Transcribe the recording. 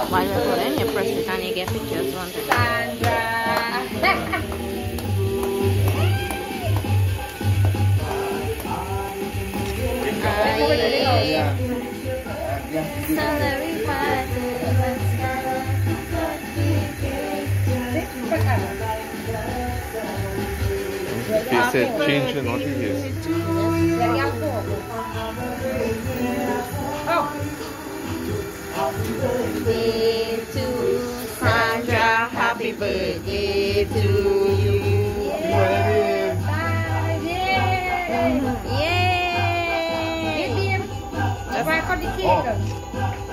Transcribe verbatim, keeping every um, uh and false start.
While you're putting, you press it and you get pictures one time. Sandra. He said change the notifications. Birthday to Sandra, happy birthday to you. Yay! Yay! Right for the cake.